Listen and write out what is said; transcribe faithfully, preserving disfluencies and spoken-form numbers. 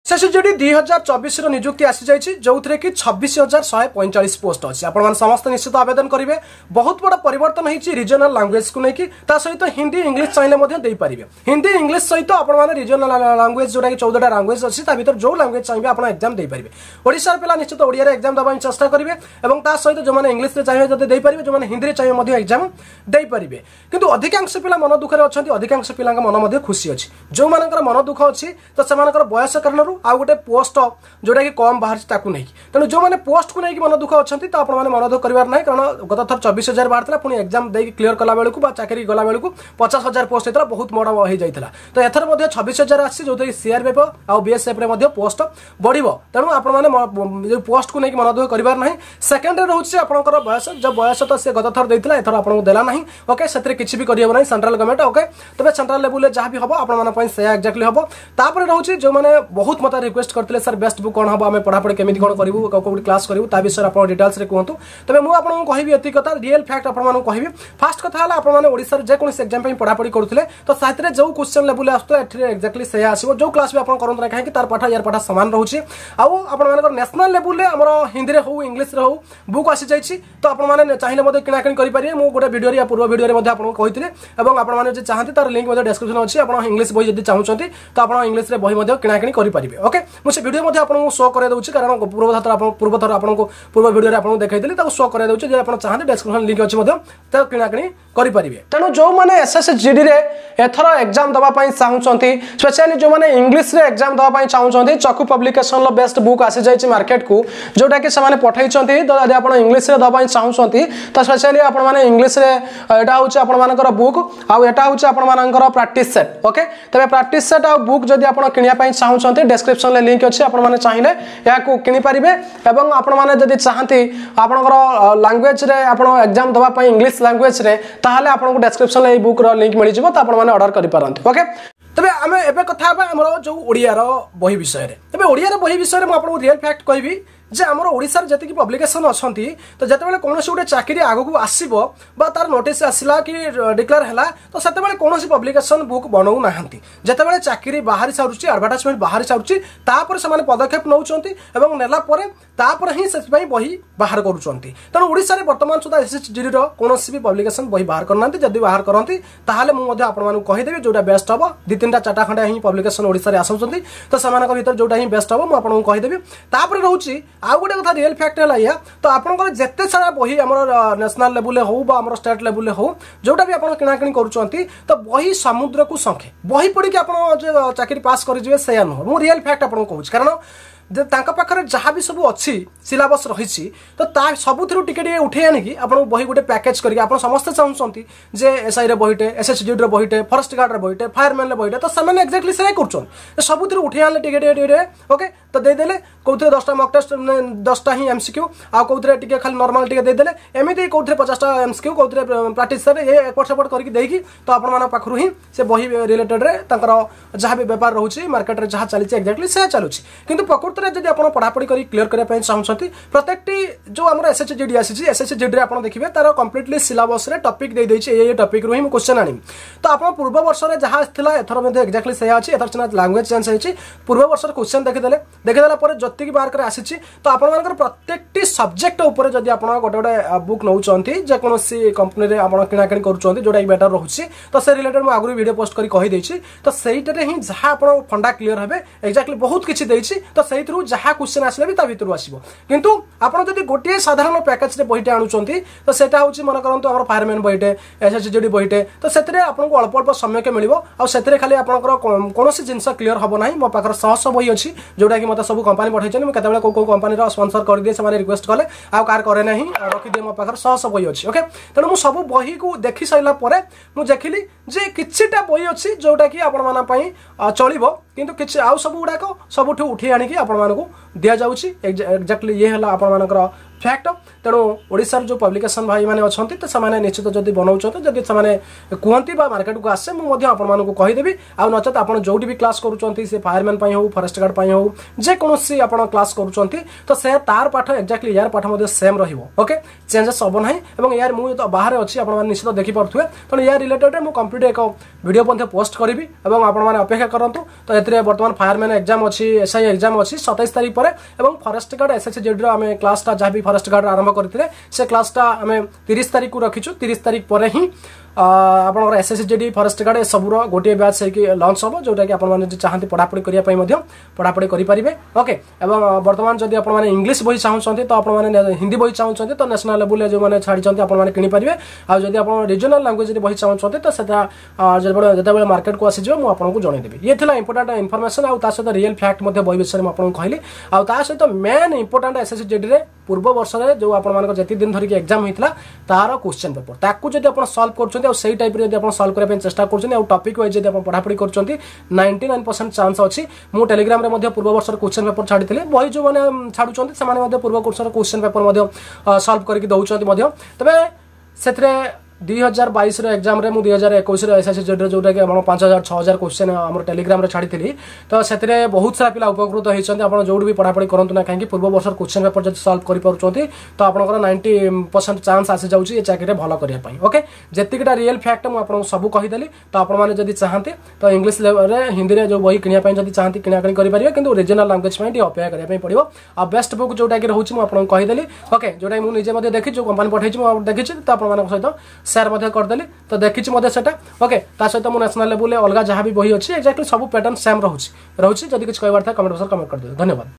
SSGD दुई हजार चौबीस नियुक्ति आसी जाइए जो थे कि छब्बीस हजार शहे पैंचाश पोस्ट अच्छी आपण समस्त निश्चित आवेदन करेंगे। बहुत बड़ा परिवर्तन होती रिजनल लैंग्वेज को लेकिन सहित हिंदी इंग्लिश चाहिए पारे हिंदी इंग्लिश सहित आपण रिजनल लैंग्वेज जोटा कि चौदह लैंग्वेज अच्छी भर जो लैंग्वेज चाहिए आप एग्जाम दे पारे। ओडिशा पिला निश्चित ओडिया एग्जाम देवाई चेष्टा करेंगे और सहित जो मैंने इंग्लिश चाहिए जब पारे जो हिंदी चाहिए एग्जाम दे पारे। किंतु अधिकांश पिला मन दुखे अच्छा अधिकांश पिला मन खुशी अच्छी जो मान मन दुख अच्छी तो से बयस कारण आउ गोटे पोस्ट जोटा कि कम बाहर नहीं तेणु जो मैंने पोस्ट को लेकिन मन दुख अच्छा तो आप मन दुख करार ना कारण गत थर चौबीस हजार बाहर पुणी एग्जाम दे क्लीयर कला बेलू चाकरी गला बेलू पचास हजार पोस्ट होता बहुत बड़ा हो जाता तो एथर छब्बीस हजार आसी जो सीआरपीएफ आउ बीएसएफ पोस्ट बढ़ो तेणु आपने पोस्ट को लेकिन मन दुख करार ना। सेकेंड रोचे आपंकर बयस जो बयस तो सी गत थर देता एथर आपको देला ना ओके से किसी भी करना सेंट्रल गवर्नमेंट ओके तबे सेंट्रल लेवल में जहाँ भी हम आप एक्जाक्टली हम तापर रोचे जो मैंने बहुत मत रिक्वेस्ट करते सर बेस्ट बुक कौन हम आम पढ़ापढ़ी केमी कौन करूँ कौट क्लास करूँ ता विषय आप डिटेल्स कहतु तेज मुझे आपको कहबी एति कथा रियल फैक्ट आपको कहबी। फास्ट कथा है जेकोसी एग्जाम पढ़ापढ़ी करुले तो साथ जो क्वेश्चन लेवल आसो एक्जाक्टली से आसो जो क्लास भी आप करते ना कहीं तार पाठ यार पाठ सामान रोचे आउ नेशनल लेवल में हिंदी में हो इंग्लिश हो बुक आसी जाइए तो आपने चाहिए किणाकिणी करेंगे मुझे गोटे भिडियो या पूर्व भिडियो आपको कही आपने चाहते तार लिंक डिस्क्रिप्शन अच्छी आप इंग्लिश बही जब चाहते तो आप इंग्लिश बही किणाकिणी करेंगे। ओके मुझे वीडियो मध्य आपको शो कर दूसरी कारण पूर्व थर पूर्व थर आपको पूर्व वीडियो आपको देखी शो कर दूसरी आप चाहते डिस्क्रिप्शन लिंक अच्छी किणाकिणी करेंगे। तेणु जो मैंने एसएसजीडी एथर एग्जाम देवाई चाहते स्पेशली जो मैंने इंग्लिश रे एग्जाम देवाई चाहते चकु पब्लिकेशन बेस्ट बुक आसी जाइए मार्केट को जोटा कि से पठाई तो यदि आप इंग्लिश देवाई चाहते तो स्पेशली आपने इंग्लिश यहाँ हूँ बुक आउ यहाँ हूँ प्रैक्टिस सेट ओके तबे प्रैक्टिस सेट आ बुक जब आप किनापी चाहते डिस्क्रिप्शन में लिंक अच्छी आपने चाहिए यहाँ किनीपारे और आपने चाहती आपंकर लैंग्वेज एग्जाम देवाई इंग्लिश लैंग्वेज ताहले आपको डिस्क्रिप्शन में बुक लिंक मिल जाए तो आपने ऑर्डर करेंगे। ओके तबे आम एवं कथा आमर जो ओडियार बही विषय तबे ओडियार बही विषय में आपको रियल फैक्ट कहबी जे आमर ओडिशार जति पब्लिकेशन अच्छी तो जिते कौन गोटे चाकरी आगक आसो तार नोटिस आसला कि डिक्लेयर है तो से कौन पब्लिकेशन बुक बनाऊ ना जिते चाकरी बाहरी सारूँ एडवर्टाइजमेंट बाहरी सारूँ से पदक्षेप नौकरी नेलापर ही से बही बाहर करुँच तेणु ओडिशा रे वर्तमान सुधा एसएसजीडी कौन भी पब्लिकेशन बही बाहर करना जदि बाहर करती ताहले मुझे आपको कहीदेवी जोटा बेस्ट हम दि तीन चार्टा खंडा ही पब्लिकेशन ओडिशा रे आसुँच तो से जोटा ही बेस्ट हम मुझे कहीदेवी। तापर रोचे आउ गोटे कथा रियल फैक्ट है या तो आपंकर जिते सारा बही आम नेशनल लेवल हो आम स्टेट लेवल हो जोटा भी आप किणाकिणी करुँच तो बही समुद्र को संखे बही पढ़ी आप चाकरी पास करेंगे से नुह मुझे रियल फैक्ट आपको कहूँ कारण पाखे जहाँ भी सब अच्छी सिलेबस रही तो सबुठ टिके उठे आनिकी आपको बही गोटे पैकेज करके आप समस्ते चाहते जे एसआई रे बहीटे एसएसजीडी बहीटे फॉरेस्ट गार्ड रे बहीटे फायरमैन बहीटे तो से एक्जाक्टली से कर सबुथ उठे आने टिके ओके तो देदेले कौन दसटा मक टेस्ट दसटा ही एमसीक्यू आ कौन टिके खाली नॉर्मल टिके देदेले एमती कौन पचासटा एमसीक्यू कौन प्रैक्टिस ये एपट सेपट करके देकी तो आपण पाखु ही से बही रिलेटेड जहाँ भी बेपार रोचे मार्केट में जहाँ चली एक्जाक्टली से चलुँ किंतु प्रकृत जब आप पढ़ापढ़ी कर क्लीयर करने चाहते प्रत्येक जो आम एसएसजीडी आसी एसएसजीडी आप देखिए तार कम्प्लीटली सिलेबस रे टॉपिक दे देछि ये टॉपिक रु ही क्वेश्चन आनी तो आप पूर्व वर्ष में जहाँ था एथर एक्जाक्टली से अच्छी एथर सीना लैंग्वेज चेंज होती पूर्व वर्ष क्वेश्चन देखीदे देखीदेला जी मार्क आसी तो आप प्रत्येक सब्जेक्ट उपर जब आप गोटे गोटे बुक नौ जेकोसी कंपनी आप किणाकिणी करुँच जोटा बेटर रोचे तो से रिलेटेड मुझे आगुरी वीडियो पोस्ट करके तो सहीटे ही जहाँ आप फंडा क्लीयर हे एक्जाक्टली बहुत किसी देती तो से जहाँ क्वेश्चन आसले भी भर आसो किंतु आपड़ जब गोटे साधारण पैकेज बहीटे आणुंट तो सेटा हूँ मन करते आम फायरमैन बहीटे एसएसजीडी बहीटे तो से आपको अल्प अल्प समय मिले आते खाली आपंकर कौन जिन क्लीयर हम ना मो पाखर शह शह बही अच्छी जोटा कि मतलब सब कंपनी पठाई मुझे कौ कंपनी स्पॉन्सर कर दिए से रिक्वेस्ट कले आउ कार करे ना रखिदिए मो पाखर शह शह बही अच्छी ओके तेणु मुझे सब बही को देखी सारा मुझे देखिली जे किछिटा बही अच्छी जोटा कि आपण चलो किंतु किछि आउ सब गुड़ाक सबुठ उठे आनिकी आपण मानकु दिया जाउछि एक्जाक्टली ये हला आपण मानकर फैक्ट तेणु ओडिशार जो पब्लिकेशन भाई मैंने अच्छा तो से निश्चित जब बनाऊँ जब से कहती मार्केट को आसे मुझे आपको कहीदेवी आउ नचेत आप जो भी क्लास करुँच से फायरमैन हो फरेस्ट गार्ड हो जेकोसी आप क्लास करुँच तो से तार पाठ एक्जाक्टली यार पाठ सेम रही चेंजेस हम ना यार मुझे बाहर अच्छी आप निश्चित देखिपे तेणु यार रिलेटेड मुझे कंप्लीट एक वीडियो पोस्ट करी और आपने अपेक्षा करूँ तो ये बर्तमान फायरमैन एग्जाम अच्छी एसआई एग्जाम अच्छी सतैश तारीख पर फरेस्ट गार्ड एसएसजी आम क्लासटा जहाँ भी फरेस्ट गार्ड आरंभ करते से क्लासटा आम तीस तारीख को रखीचु तीस तारीख पर ही आपंकर एसएसजी फरेस्ट गार्ड सबूर गोटे बैच होगी लंच हम जोटा कि आपने चाहते पढ़ापढ़ी करने पढ़ापढ़ी करेंगे ओके एवं बर्तमान जब आप इंग्लीश बही चाहते तो आपने हिंदी बही चाहते तो नेशनल लेवल जो मैंने छाड़ी आपने किनीपारे आदि आप रिजनल लांगुएज बही चाहते तो जो मार्केट को आसीज मुझे आपको जनईदेवी ये था इंपोर्टाट इनफर्मेशन आउ सहित रियल फैक्ट बही विषय में आपको कहली आ सहित मेन इंपोर्टाट एसएसजी पूर्व वर्ष में जो आप जी दिन धरिक एग्जाम होता तार क्वेश्चन पेपर ताकू जब आप सल्व कर से टाइप जब सल्व करने चेष्टा कर टॉपिक वाइज जब पढ़ापढ़ी कर नाइंटी नाइन परसेंट चांस अच्छी मु टेलीग्राम रे पूर्व वर्ष क्वेश्चन पेपर छाड़ी बही जो मैंने छाड़ुंट से पूर्व वर्ष क्वेश्चन पेपर सल्व करके दौरान तेज से दुई हजार बैश एग्जाम रे दुई हजार एक एसएसजी जोटा कि पांच हजार छह हजार क्वेश्चन आम टेलीग्राम छाड़ी तो से बहुत सारा पिला उपकृत होती आप जो भी पढ़ापढ़ी करूँ ना कहीं पूर्व वर्ष क्वेश्चन पेपर जब सल्व कर तो आपंकर नाइंटी परसेंट चांस आसी जाऊँगी ये चाकरी भल करने ओके जीटा रियल फैक्ट मुझे सब कहीदेली तो आपने चाहते तो इंग्लीश लेवल हिंदी में जो बही किनापी जब चाहते किणाकिणी करेंगे कि रिजनल लांगुएज अपेक्षा करने पड़ो आ बेस्ट बुक जोटा कि रोचे मुझे कहीदेली ओके जोटा मुझे देखी जो कंपानी पठाई देखी तो आप सहित शेयर करदेली तो देखी सेटा ओके ता सहित मु नेशनल लेवल अलग जहाँ भी बही अच्छी एक्जाक्टली सब पैटर्न सेम रोचे रोचे जब किसी कहबार था कमेंट बॉक्स कमेंट कर दे धन्यवाद।